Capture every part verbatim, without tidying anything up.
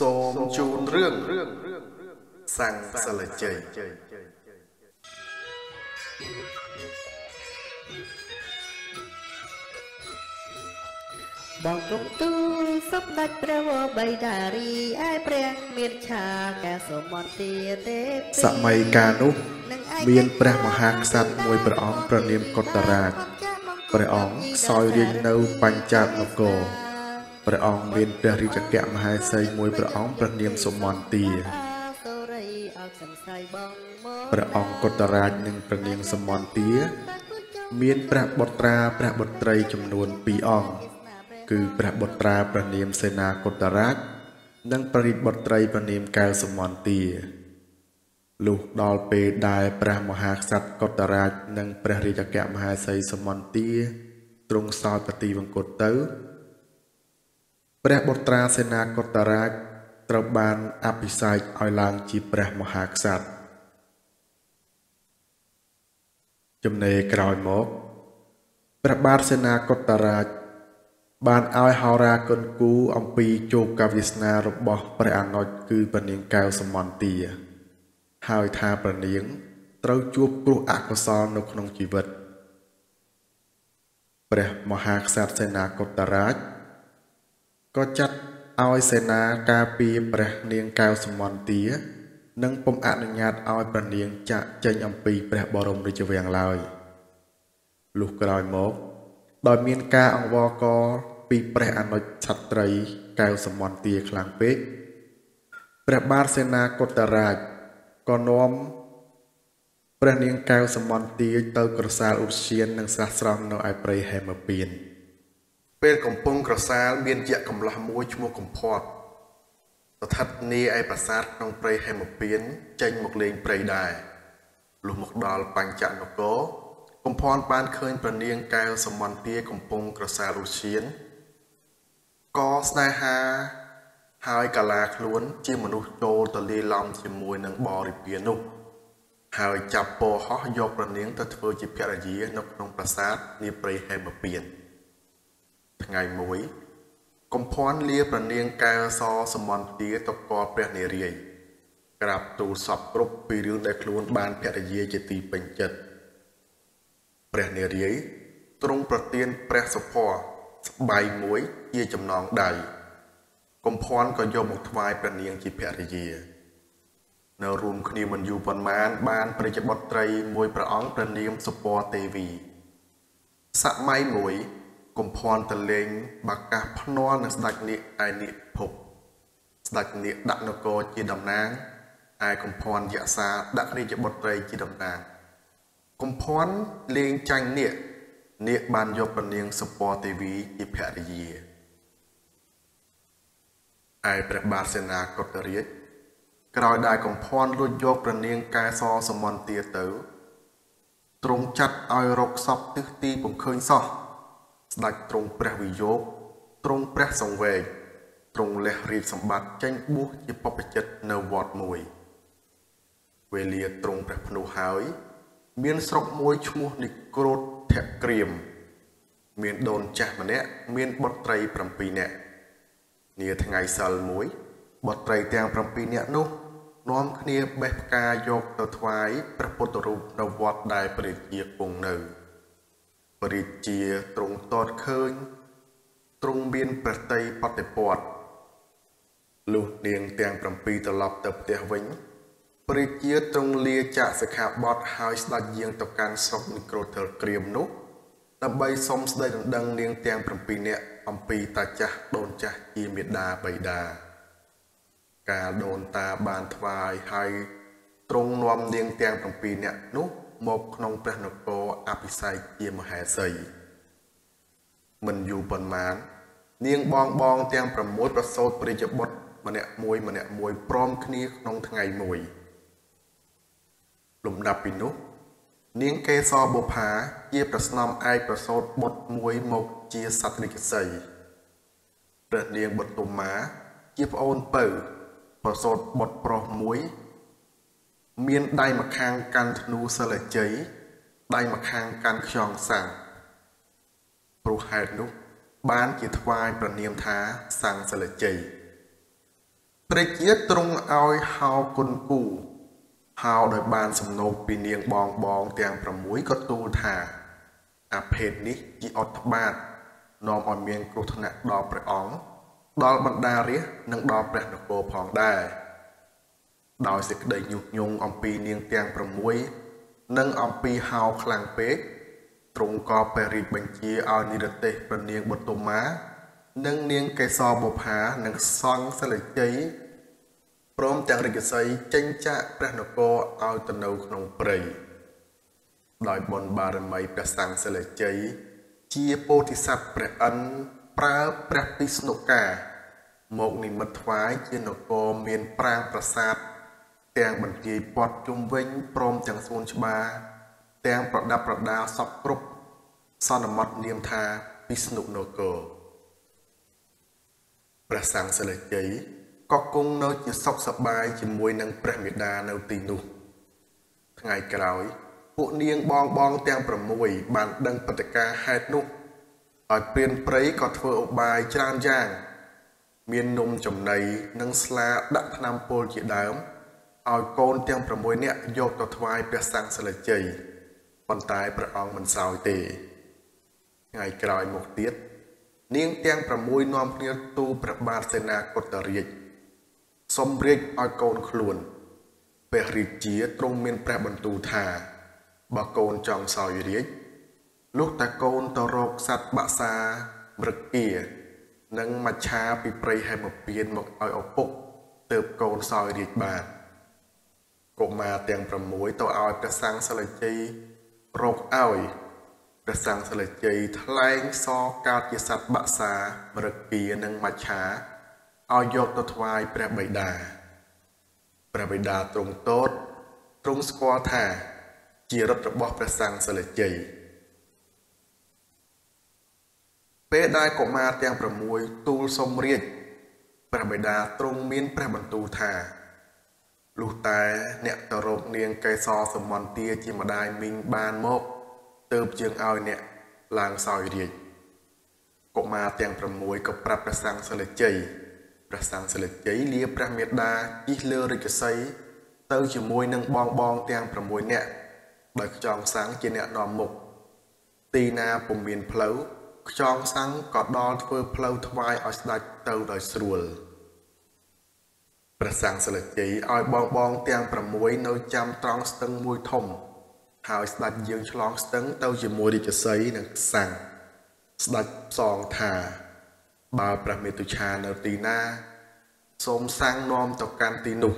សូមជូនរឿងសាំងសិលជ័យបងគុំទូលសពដាច់ព្រះវរបៃតារីឯព្រះមានឆាកែសមន្តាទេសម័យកាលនោះមានព្រះមហាក្សត្រមួយព្រះអង្គប្រនាមកុត្តរាជព្រះអង្គសោយរាជនៅបញ្ចាតនគរព្រះអង្គមានព្រះរាជកៈមហេសីមួយព្រះអង្គប្រនាមសុមន្តាព្រះអង្គកុត្តរាជនិងព្រះនាងសុមន្តាមានព្រះបុត្រាព្រះបុត្រីចំនួនពីរអង្គគឺព្រះបុត្រាព្រះនាមសេនាកុត្តរាជនិងព្រះរាជបុត្រីព្រះនាមកែវសុមន្តាលុះដល់ពេលដែលព្រះមហាក្សត្រកុត្តរាជនិងព្រះរាជកៈមហេសីសុមន្តាទ្រង់សោយប្រទីវង្គតទៅព្រះបុត្រាសេនាកុត្តរាជត្រូវបានអភិសេកឲ្យឡើងជាព្រះមហាក្សត្រចំណេរក្រោយមកព្រះបាទសេនាកុត្តរាជបានឲ្យហោរាគន់គូអំពីជោគវាសនារបស់ព្រះអនុជគឺព្រះនាងកែវសុមន្តាហើយថាព្រះនាងត្រូវជួបគ្រោះអកុសលនៅក្នុងជីវិតព្រះមហាក្សត្រសេនាកុត្តរាជក៏ចាត់ឲ្យសេនាការពារព្រះនាងកែវសុមន្តានិងពុំអនុញ្ញាតឲ្យព្រះនាងចាក់ចេញអំពីព្រះបរមរាជវាំងឡើយលុះក្រោយមកដោយមានការអង្វរករពីព្រះអនុជឆត្រីកែវសុមន្តាខ្លាំងពេកព្រះបាទសេនាកុត្តរាជក៏នាំព្រះនាងកែវសុមន្តាទៅក្រសាលឧទ្យាននិងស្រះស្រង់នៅឯព្រៃហេមពៀនពេលកំពុងក្រសាលមានយក្សកម្លោះមួយឈ្មោះកំផាត់ស្ថិតនាឯប្រាសាទក្នុងព្រៃហេមពៀនចេញមកលេងព្រៃដែរលុះមកដល់បញ្ចនគរកំផាត់បានឃើញព្រះនាងកែវសុមន្តាកំពុងក្រសាលឧទ្យានក៏ស្នេហាហើយកាឡាខ្លួនជាមនុស្សចូលទៅលាយឡំជាមួយនឹងបរិពារនោះហើយចាប់ពរហោះយកព្រះនាងទៅធ្វើជាភរិយានៅក្នុងប្រាសាទនាព្រៃហេមពៀនថ្ងៃមួយកំផាន់លាព្រះនាងកែវសសុមន្តាទៅកល់ព្រះនារីក្រាបទូលសពគ្រប់ពីរឿងដែលខ្លួនបានភរិយាជាទីពេញចិត្តព្រះនារីទ្រង់ប្រទានព្រះសុភ័ណ្ឌស្បៃមួយជាចំណងដៃកំផាន់ក៏យកមកថ្វាយព្រះនាងជាភរិយានៅរួមគ្នាមិនយូរប៉ុន្មានបានព្រះរាជបុត្រីមួយព្រះអង្គព្រះនាមសុពណ៌ទេវីសម័យមួយកំផាន់ទៅលេងបាកាសភ្នាល់នឹងស្ដេចនាគឯនិភពស្ដេចនាគដាក់នគរជាតំណាងឯកំផាន់យក្សាដាក់រាជបុត្រីជាតំណាងកំផាន់លេងចាញ់នាគនាគបានយកព្រះនាងសុពណ៌ទេវីជាភរិយាឯព្រះបាទសេនាកុត្តរាជក្រោយដែលកំផាន់លួចយកព្រះនាងកែសសុមន្តាទៅទ្រង់ចាត់ឲ្យរកសពទិសទីពុំឃើញសោះស្ដេចទ្រង់ព្រះវិយោគទ្រង់ព្រះសង្វេគទ្រង់លះរាជសម្បត្តិចេញបួសជាបព្វជិតនៅវត្តមួយវេលាទ្រង់ព្រះភ្នោះហើយមានស្រុកមួយឈ្មោះនិក្រូធក្រៀមមានដូនចាស់ម្នាក់មានបុត្រី7នាក់នាថ្ងៃសិលមួយបុត្រីទាំង7នាក់នោះនាំគ្នាបេះផ្កាយកទៅថ្វាយព្រះពុទ្ធរូបនៅវត្តដែលព្រះរាជាគង់នៅព្រះរាជាទ្រង់តតឃើញទ្រង់មានប្រតិបត្តិពតលុះនាងទាំង7ត្រឡប់ទៅផ្ទះវិញព្រះរាជាទ្រង់លាចាកសិក្ខាបទហើយស្ដេចយាងទៅកាន់ស្រុកនិក្រូធក្រៀមនោះដើម្បីសុំស្ដីដណ្ដឹងនាងទាំង7នាក់អំពីតាចាស់ដូនចាស់ជាមេដាបៃតាកាលដូនតាបានថ្វាយហើយទ្រង់នាំនាងទាំង7នាក់នោះមកក្នុងព្រះនគរអភិសេកជាមហេសីមិនយូរប៉ុន្មាននាងបងបងទាំង6ប្រសូតព្រះរាជបុត្រម្នាក់មួយម្នាក់មួយព្រមគ្នាក្នុងថ្ងៃមួយលំដាប់ពីនោះនាងកេសរបុប្ផាជាប្រស្នំឯកប្រសូតបុត្រមួយមកជាសត្វរាជសីព្រះនាងបុតុមាជាប្អូនពៅប្រសូតបុត្រប្រុសមួយមានដៃម្ខាងកាន់ធ្នូសិលជ័យដៃម្ខាងកាន់ខ្យងសាំងព្រោះហេតុនោះបានជាថ្វាយព្រះនាមថាសាំងសិលជ័យព្រះជាទ្រង់ឲ្យហៅគុណគូហៅដោយបានសំណូកពីនាងបងបងទាំងប្រាំមួយក៏ទូលថាអាភេទនេះជាអត្តបាទនាំឲ្យមានគ្រោះថ្នាក់ដល់ព្រះអង្គដល់បណ្ដារាជនិងដល់ព្រះនគរផងដែរដោយសេចក្តីញុះញង់អំពីនាងទាំងប្រាំមួយនិងអំពីហៅខ្លាំងពេកទ្រង់ក៏ព្រះរាជបញ្ជាឲ្យនិរទេសព្រះនាងបទុមានិងនាងកេសរបុប្ផានិងសង្ឃសិលជ័យព្រមទាំងរាជសីចេញចាកព្រះនគរឲ្យទៅនៅក្នុងព្រៃដោយបុណ្យបារមីព្រះសង្ឃសិលជ័យជាពោធិសត្វព្រះអិនប្រើព្រះពិស្ណុកាមកនិមិត្តថ្វាយជានគរមានប្រាង្គប្រាសាទទាំងបន្ទាយព័ទ្ធជុំវិញព្រមទាំងសួនច្បារទាំងប្រដាប់ប្រដាសពគ្រប់សន្មតនាមថាពិស្ណុនគរព្រះសង្ឃសិលជ័យក៏គង់នៅជាសុខសប្បាយជាមួយនឹងព្រះមេដានៅទីនោះថ្ងៃក្រោយពួកនាងបងបងទាំងប្រាំមួយបានដឹងព្រឹត្តិការណ៍ហេតុនោះឲ្យព្រានព្រៃក៏ធ្វើឧបាយច្រើនយ៉ាងមាននំចំណីនិងស្លាដាក់ថ្នាំពុលជាដើមឲ្យកូនទាំងប្រាំមួយនាក់យកទៅថ្វាយព្រះសង្ឃសិលជ័យប៉ុន្តែព្រះអង្គមិនសោយទេថ្ងៃក្រោយមកទៀតនាងទាំងប្រាំមួយនាំគ្នាទូលព្រះបាទសេនាគតរាជសូមរាជឲ្យកូនខ្លួនព្រះរាជាទ្រង់មានព្រះបន្ទូលថាបើកូនចង់សោយរាជលុះតែកូនទៅរកសត្វបក្សាមൃគានិងមច្ឆាពីព្រៃហេមពៀនមកឲ្យឪពុកទើបកូនសោយរាជបានកុមារទាំងប្រាំមួយទៅឲ្យព្រះសង្ឃសិលជ័យរកឲ្យព្រះសង្ឃសិលជ័យថ្លែងសកើតជាសត្វបក្សាមឫគានិងមច្ឆាឲ្យយកទៅថ្វាយព្រះបិតាព្រះបិតាទ្រង់ទតទ្រង់ស្គាល់ថាជារត់របស់ព្រះសង្ឃសិលជ័យពេលដែលកុមារទាំងប្រាំមួយទូលសុំរាជព្រះបិតាទ្រង់មានព្រះបន្ទូលថាលុះតែអ្នកទៅរកនាងកេសរសមន្តាជាម្ដាយមីងបានមកទើបជាងឲ្យអ្នកឡើងសោយរាជកុមារទាំងប្រាំមួយក៏ប្រាប់ព្រះសង្ឃសិលជ័យព្រះសង្ឃសិលជ័យលាព្រះមេដាជិះលើរាជសីទៅជាមួយនឹងបងបងទាំងប្រាំមួយនាក់ដោយខ្យងសង្ឃជាអ្នកនាំមុខទីណាពុំមានផ្លូវខ្យងសង្ឃក៏ដល់ធ្វើផ្លូវថ្វាយឲ្យស្ដេចទៅដោយស្រួលព្រះសង្ឃសិលជ័យឲ្យបងបងទាំងប្រាំមួយនៅចាំត្រង់ស្ទឹងមួយធំហើយស្ដេចយើងឆ្លងស្ទឹងទៅជាមួយរាជសីនិងសង្ឃស្ដេចផ្សងថាបើព្រះមេតុឆានៅទីណាសូមសង្ឃនាំទៅកាន់ទីនោះ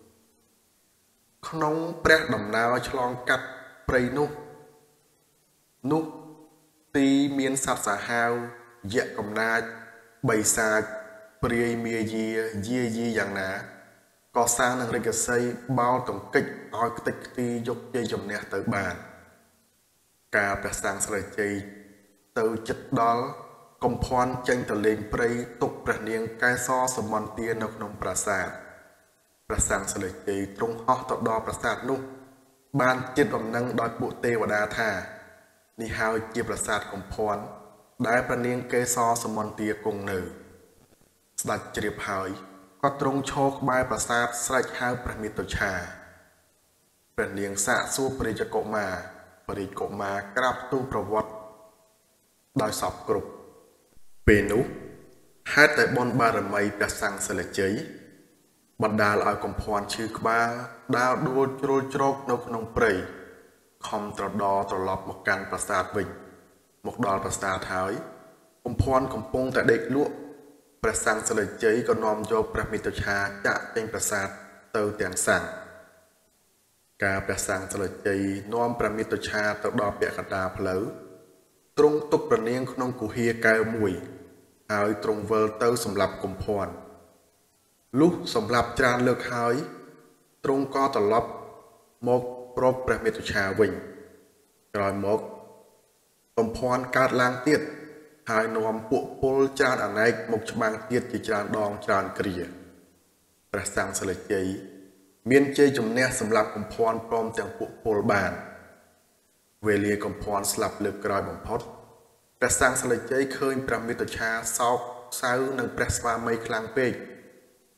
ក្នុងព្រះដំណើរឆ្លងកាត់ព្រៃនោះនោះទីមានសត្វសាហាវយក្សកំណាចបិសាចព្រាយមាយាយាយីយ៉ាងណាក៏សាងនឹងរាជសីបោលទង្គិចឲ្យខ្ទេចខ្ទីយកជ័យជំនះទៅបានការព្រះសង្ឃសិលជ័យទៅចិត្តដល់កំភ័ន្តចេញទៅលេងព្រៃទុកព្រះនាងកែសរសមន្តានៅក្នុងប្រាសាទព្រះសង្ឃសិលជ័យទ្រង់ហោះទៅដល់ប្រាសាទនោះបានចិត្តដំណឹងដោយពួកទេវតាថានេះហើយជាប្រាសាទកំភ័ន្តដែលព្រះនាងកេសរសមន្តាគង់នៅស្ដេចជ្រាបហើយក៏ទ្រង់ឈរក្បែរប្រាសាទស្រែកហៅព្រះមេតុឆាព្រះនាងសាកសួរព្រះរាជកុមារព្រះរាជកុមារក្រាបទូលប្រវត្តិដោយសពគ្រប់ពេលនោះហេតុតែបុណ្យបារមីព្រះសង្ឃសិលជ័យបណ្ដាលឲ្យកំភ័ន្តឈឺក្បាលដើរដួលជ្រុលជ្រោកនៅក្នុងព្រៃខំត្រដរត្រឡប់មកកាន់ប្រាសាទវិញមកដល់ប្រាសាទហើយកំភ័ន្តកំពុងតែដេកលក់ព្រះសង្ឃសិលជ័យក៏នាំយកព្រះមេតុឆាចាក់ចេញប្រាសាទទៅទាំងសង្ឃការព្រះសង្ឃសិលជ័យនាំព្រះមេតុឆាទៅដល់ពាក់កណ្ដាលផ្លូវទ្រង់ទុកព្រះនាងក្នុងគុហាកែវមួយហើយទ្រង់វិលទៅសម្លាប់កំភ័ន្តលុះសម្លាប់ច្រើនលើកហើយទ្រង់ក៏ត្រឡប់មកប្រកព្រះមេតុឆាវិញក្រោយមកកំភ័ន្តកើតឡើងទៀតហើយនាំពួកពលច្រើនអនេកមកច្បាំងទៀតជាច្រើនដងច្រើនគ្រាព្រះសង្ឃសិលជ័យមានជ័យជំនះសម្រាប់កំភ័ន្តព្រមទាំងពួកពលបានវេលាកំភ័ន្តស្លាប់លើកក្រោយបំផុតព្រះសង្ឃសិលជ័យឃើញព្រះមេតុឆាសោកសៅនឹងព្រះស្វាមីខ្លាំងពេក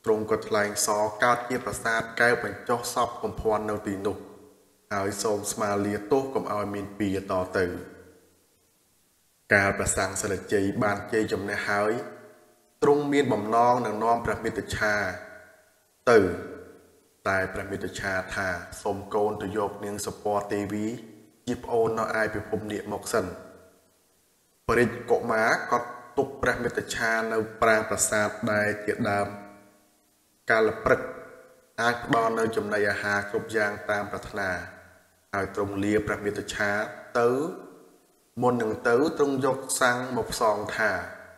ទ្រង់ក៏ថ្លែងសរកើតជាប្រាសាទកែវបញ្ចុះសពកំភ័ណ្ឌនៅទីនោះហើយសូមស្មាលាទោសកុំឲ្យមានពីតទៅកាលព្រះសង្ឃសិលជ័យបានជ័យជំនះហើយទ្រង់មានបំណងនឹងនាំព្រះមិត្តឆាទៅតែព្រះមិត្តឆាថាសូមកូនទៅយកនាងសពតទេវីជាប្អូននៅឯពិភពនាគមកសិនព្រះរាជកុមារក៏ទុកព្រះមិត្តឆានៅប្រាង្គប្រាសាទដែលជាដើមកាលព្រឹកអាចផ្ដល់នៅចំណីអាហារគ្រប់យ៉ាងតាមប្រាថ្នាហើយទ្រង់លាព្រះមិត្តឆាទៅមុននឹងទៅទ្រង់យកសាំងមកផ្សងថា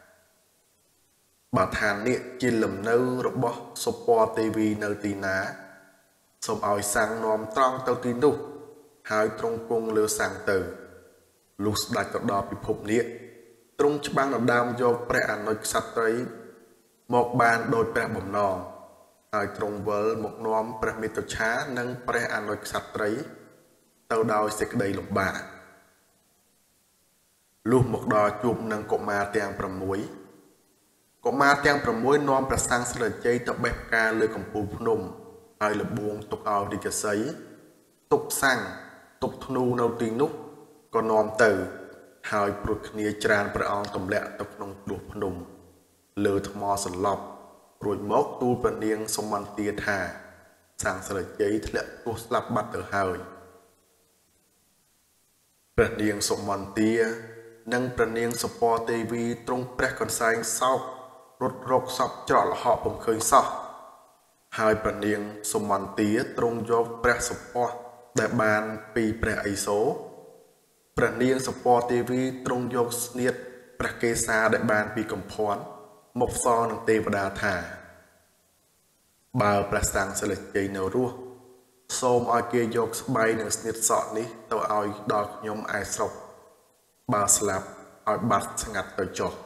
បើឋាននេះជាលំនៅរបស់សុពណ៌ទេវីនៅទីណាសូមឲ្យសាំងនាំត្រង់ទៅទីនោះហើយទ្រង់គង់លើសាំងទៅលុះស្ដេចទៅដល់ពិភពនេះទ្រង់ច្បាំងដណ្ដើមយកព្រះអនុជក្សត្រីមកបានដោយព្រះបំណងហើយទ្រង់វិលមកនាំព្រះមិត្តឆានិងព្រះអនុជក្សត្រីទៅដោយសេចក្តីលំបាកលុះមកដល់ជួបនឹងកុមារទាំង6កុមារទាំង6នាំព្រះសង្ឃសិលជ័យទៅបេះផ្កាលើកំពូលភ្នំហើយលបួងទុកឲ្យរាជសីទុកសាំងទុកធ្នូនៅទីនោះក៏នាំទៅហើយព្រួតគ្នាច្រានព្រះអង្គទម្លាក់ទៅក្នុងភ្លោះភ្នំលើថ្មសន្លប់រួចមកទូលព្រះនាងសុមន្តាថាសង្ឃសិលជ័យធ្លាក់ទោះស្លាប់បាត់ទៅហើយព្រះនាងសុមន្តានិងព្រះនាងសុពណ៌ទេវីទ្រង់ព្រះកន្សែងសោករត់រកសពច្រកលហកពុំឃើញសោះហើយព្រះនាងសុមន្តាទ្រង់យកព្រះសុពណ៌ដែលបានពីព្រះឥសូរព្រះនាងសុពណ៌ទេវីទ្រង់យកស្នៀតព្រះកេសាដែលបានពីកំភ័ណ្ឌមកផ្សងនឹងទេវតាថាបើព្រះសង្ឃសិលជ័យនៅរស់សូមឲ្យគេយកស្បៃនិងស្នៀតសក់នេះទៅឲ្យដល់ខ្ញុំឯស្រុកបើស្លាប់ឲ្យបាត់ស្ងាត់ទៅចុះ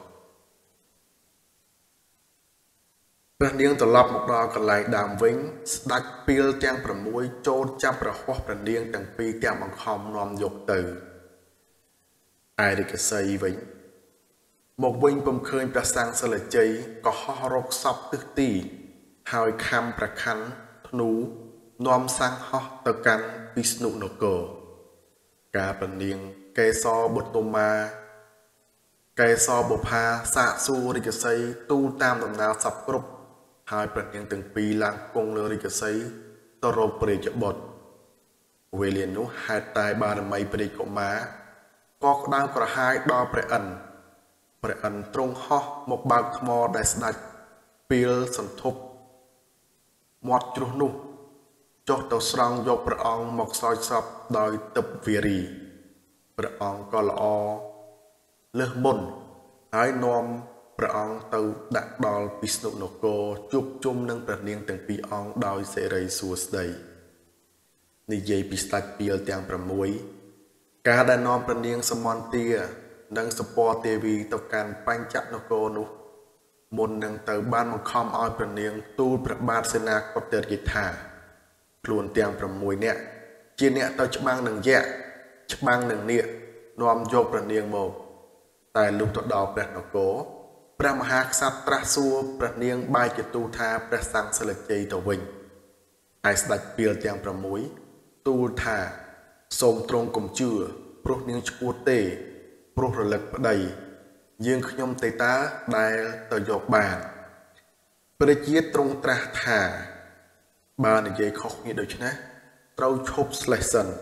ព្រះនាងត្រឡប់មកដល់កន្លែងដើមវិញស្ដេចពីលទាំង6ចូលចាប់រហ័សព្រះនាងទាំងពីរទាំងបង្ខំនាំយកទៅឯរាជសីវិញមកវិញពុំឃើញព្រះសង្ឃសិលជ័យក៏ហោះរកសពទិសទីហើយខំប្រខ័ណ្ឌធ្នូនាំសាំងហោះទៅកាន់ពិស្ណុនគរការព្រះនាងកេសរបុត្តុមាកេសរបុប្ផាសាកសួររាជសីទូលតាមដំណើរសពគ្រប់ហើយព្រះនាងទាំងពីរឡើងគង់លើរាជសីទៅរកព្រះរាជបុត្រវេលានោះហេតុតែបារមីព្រះរាជកុមារក៏ក្តៅក្រហាយដល់ព្រះឥន្ទព្រះឥន្ទទ្រង់ហោះមកបើកថ្មដែលស្ដេចពីលសន្ធប់មាត់ជ្រោះនោះចុះទៅស្រង់យកព្រះអង្គមកស្រោចស្រពដោយទឹកវារីព្រះអង្គក៏ល្អលើសមុនហើយនាំព្រះអង្គទៅដាក់ដល់ពិស្ណុនគរជួបជុំនឹងព្រះនាងទាំងពីរអង្គដោយសេរីសួស្តីនិយាយពីស្ដេចពីលទាំង6ការដែលនាំព្រះនាងសមន្តានិងសុពណ៌ទេវីទៅកាន់បញ្ចនគរនោះមុននឹងទៅបានបង្ខំឲ្យព្រះនាងទូលព្រះបាទសេនាបតីរាជថាខ្លួនទាំង6នាក់ជាអ្នកទៅច្បាំងនឹងយក្សច្បាំងនឹងនាគនាំយកព្រះនាងមកតែលុះទៅដល់ព្រះនគរព្រះមហាក្សត្រត្រាស់សួរព្រះនាងបែរជាទូលថាព្រះសង្ឃសិលជ័យទៅវិញហើយស្ដេចពីលទាំង6ទូលថាសូមទ្រង់កុំជឿព្រោះនាងឈួតទេព្រោះរលឹកប្តីយើងខ្ញុំទេតាដែលទៅយកបានព្រះជាទ្រង់ត្រាស់ថាបើនិយាយខុសគ្នាដូច្នេះត្រូវឈប់ស្លេះសិន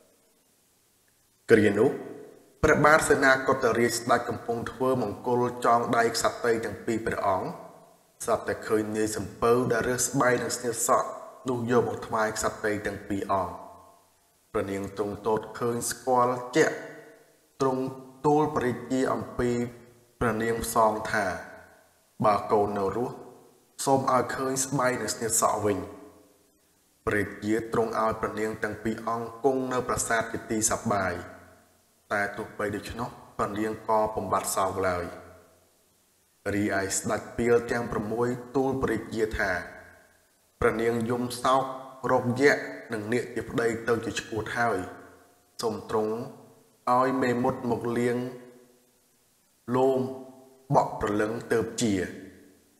គ្រានោះព្រះបាទសេនាបតីរាជស្ដេចកំពុងធ្វើមង្គលចងដៃក្សត្រីទាំងពីរព្រះអង្គស្រាប់តែឃើញនាយសំពៅដែលរើសស្បៃនិងស្នៀតសក់នោះយកមកថ្វាយក្សត្រីទាំងពីរអង្គព្រះនាងទ្រង់ទតឃើញស្គាល់ជាក់ទ្រង់ទូលព្រះរាជាអំពីព្រះនាងផ្សងថាបើកូននៅរស់សូមឲ្យឃើញស្បៃនិងស្នៀតសក់វិញព្រះរាជាទ្រង់ឲ្យព្រះនាងទាំងពីរអង្គគង់នៅប្រាសាទជាទីសប្បាយតែទោះបីដូច្នោះព្រះនាងក៏បំបត្តិសោកឡើយរីឯស្ដេចពីលទាំង6ទូលព្រះរាជាថាព្រះនាងយំសោករោគយក្សនិងនាគជាប្តីទៅជាឈួតហើយសូមទ្រង់ឲ្យមេមត់មកលៀងលោមបក់ប្រលឹងទៅជា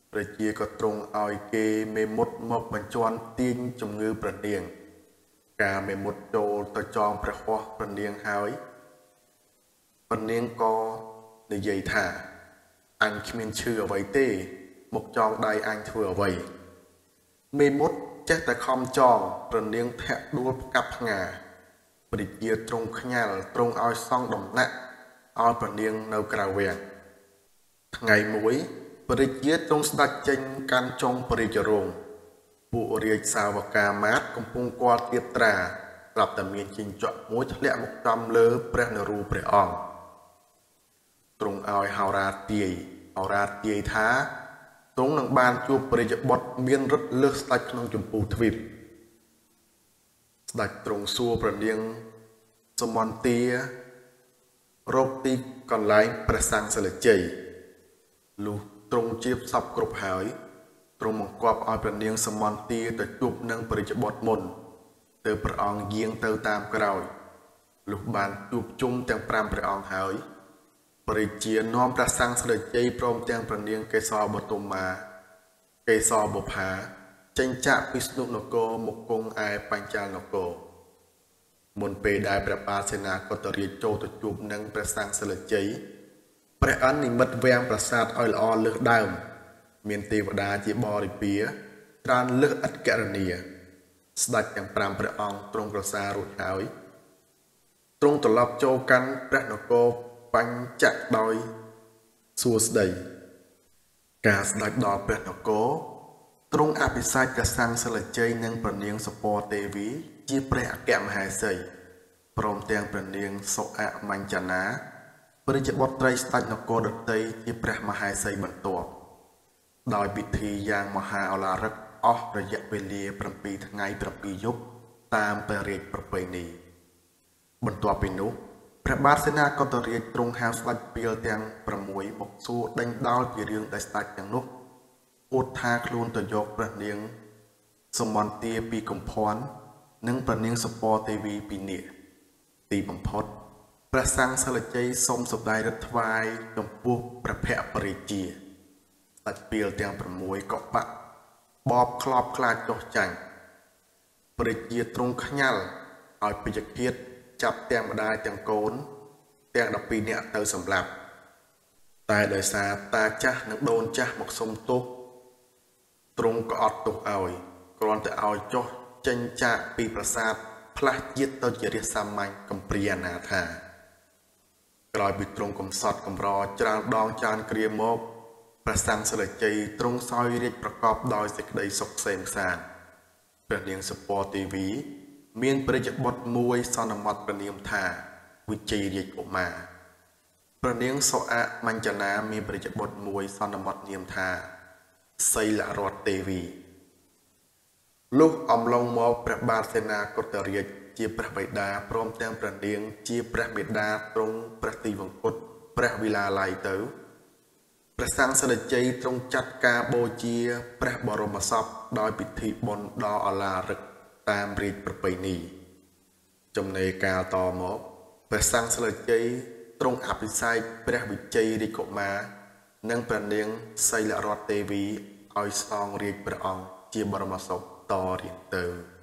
ព្រះជាក៏ទ្រង់ឲ្យគេមេមត់មកបញ្ជាន់ទាញជំងឺព្រះនាងការមេមត់ចូលទៅចងព្រះហស្ថព្រះនាងហើយព្រះនាងក៏និយាយថាអញគ្មានឈឺអ្វីទេមកចងដៃអញធ្វើអ្វីមេមត់ចេះតែខំចងព្រះនាងធាក់ដួលផ្កាប់ផ្ងាព្រះជាទ្រង់ខ្ញាល់ទ្រង់ឲ្យសង់ដំណាក់ឲ្យព្រះនាងនៅក្រៅវាំងថ្ងៃមួយព្រះជាទ្រង់ស្ដេចចេញកាន់ចុងព្រះរាជរោងពួករាជសាវកាមាត្រកំពុងគាល់ទៀបត្រាស្រាប់តែមានជញ្ជាក់មួយធ្លាក់មកចំលើព្រះនរោព្រះអង្គទ្រង់ឲ្យហោរាទាយហោរាទាយថាទ្រង់នឹងបានជួបព្រះរាជបុត្រមានឫទ្ធិលើសស្ដេចក្នុងចម្ពោះទ្វីបស្ដេចទ្រង់សួរព្រះនាងសមន្តារកទីកន្លែងព្រះសង្ឃសិលជ័យលុះទ្រង់ជាផ្សព្វគ្រប់ហើយទ្រង់បង្គាប់ឲ្យព្រះនាងសមន្តាទៅជួបនឹងព្រះរាជបុត្រមុនទើបព្រះអង្គយាងទៅតាមក្រោយលុះបានជួបជុំទាំងប្រាំព្រះអង្គហើយព្រះរាជានាំព្រះសង្ឃសិលជ័យព្រមទាំងព្រះនាងកេសរបទុមមាកេសរបុប្ផាចេញចាក់ពីស្នុនគរមកគង់ឯបញ្ចាលនគរមុនពេលដែលព្រះបាទសេនាកតរាជចូលទៅជួបនឹងព្រះសង្ឃសិលជ័យព្រះអិននិមិត្តវាំងប្រាសាទឲ្យល្អលើសដើមមានទេវតាជាបរិពារច្រើនលើសឥតកណនាស្ដេចទាំងប្រាំព្រះអង្គទ្រង់ក្រសារួចហើយទ្រង់ត្រឡប់ចូលកាន់ព្រះនគរបញ្ចៈដោយសួស្ដីការស្ដេចដល់ព្រះនគរទ្រង់អភិសេកព្រះសង្ឃសិលជ័យនិងព្រះនាងសពរទេវីជាព្រះអគ្គមហេសីព្រមទាំងព្រះនាងសុអមញ្ចនាព្រះរាជបុត្រីស្ដេចនគរដតីជាព្រះមហេសីបន្ទាប់ដោយពិធីយ៉ាងមហាឱឡារិកអស់រយៈវេលាប្រាំពីរថ្ងៃប្រាំពីរយប់តាមព្រះរាជប្រពៃណីបន្ទាប់ពីនោះព្រះបាទសេនាកតរាជទ្រង់ហៅស្ដេចពាលទាំងប្រាំមួយមកសួរដេញដោលពីរឿងដែលស្ដេចទាំងនោះអួតថាខ្លួនទៅយកព្រះនាងសមន្តាពីកំភ័ណ្ឌនិងព្រះនាងសពរទេវីពីនាគទីបំផុតព្រះសង្ឃសិលជ័យសូមសម្ដែងរដ្ឋថ្វាយចំពោះព្រះភក្ត្រព្រះរាជាស្ដេចពាលទាំងប្រាំមួយក៏បាក់បបខ្លោបខ្លាចចុះចាញ់ព្រះរាជាទ្រង់ខ្ញាល់ឲ្យពេជ្ឈឃាតចាប់ទាំងម្ដាយទាំងកូនទាំងដប់ពីរនាក់ទៅសម្លាប់តែដោយសារតាចាស់និងដូនចាស់មកសុំទោសទ្រង់ក៏អត់ទោសឲ្យគ្រាន់តែឲ្យចុះចេញចាកពីប្រាសាទផ្លាស់ជាតិទៅជារាជសាមញ្ញកំព្រាអនាថាក្រោយពីទ្រង់កំសត់កំរច្រើនដងច្រើនគ្រាមកព្រះសង្ឃសិលជ័យទ្រង់សោយរាជប្រកបដោយសេចក្តីសុខក្សេមក្សាន្តព្រះនាងសពរទេវីមានព្រះរាជបុត្រមួយសន្មតព្រះនាមថាវិជ័យរាជកុមារព្រះនាងសុអមញ្ចនាមានព្រះរាជបុត្រមួយសន្មតនាមថាសីលរតទេវីលុះអំឡុងមកព្រះបាទសេនាកតរាជជាព្រះបិតាព្រមទាំងព្រះនាងជាព្រះមេដាទ្រង់ព្រះទីវង្គតព្រះវិឡាល័យទៅព្រះសង្ឃសិលជ័យទ្រង់ចាត់ការបូជាព្រះបរមសពដោយពិធីបុណ្យដ៏ឱឡារិកតាមរាជប្រពៃណីចំណេរកាលតមកព្រះសង្ឃសិលជ័យទ្រង់អភិសេកព្រះវិជ័យរាជកុមារនិងព្រះនាងសីលរតទេវីឲ្យស្នងរាជព្រះអង្គជាបរមសពតរៀងទៅ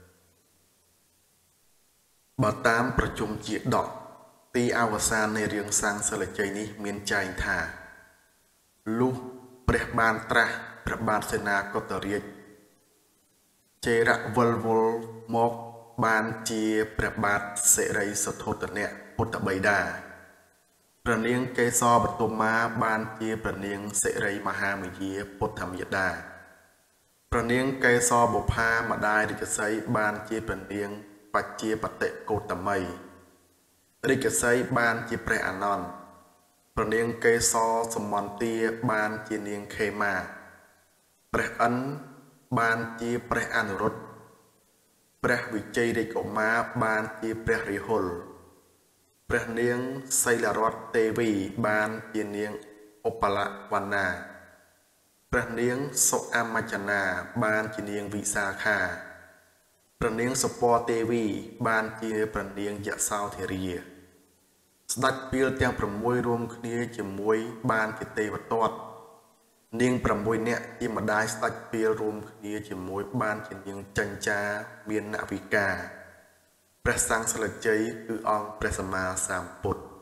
បើតាមប្រជុំជាដកទីអវសាននៃរឿងសង្ឃសិលជ័យនេះមានចែងថាលុះព្រះបានត្រាស់ព្រះបាទសេនាកតរាជជេរវលវលមកបានជាព្រះបាទសិរីសទ្ធោទនៈពុទ្ធបិតាព្រះនាងកេសរបទុមមាបានជាព្រះនាងសិរីមហាមាយាពុទ្ធមាតាព្រះនាងកេសរបុប្ផាម្ដាយរាជសីបានជាព្រះនាងបច្ជាបតិកោតមីរាជសីបានជាព្រះអានន្ទព្រះនាងកេសរសមន្តាបានជានាងខេមាព្រះអិនបានជាព្រះអនុរុទ្ធព្រះវិជ័យរាជកុមារបានជាព្រះរាហុលព្រះនាងសីលរតទេវីបានជានាងឧបលវណ្ណាព្រះនាងសុអមញ្ចនាបានជានាងវិសាខាព្រះនាងសពរទេវីបានជាព្រះនាងយសោធារាស្ដេចពាលទាំងប្រាំមួយរួមគ្នាជាមួយបានជាទេវទត្តនាងប្រាំមួយនាក់ជាម្ដាយស្ដេចពាលរួមគ្នាជាមួយបានជានាងចិញ្ចាមានណវិកាព្រះសង្ឃសិលជ័យគឺអង្គព្រះសម្មាសម្ពុទ្ធ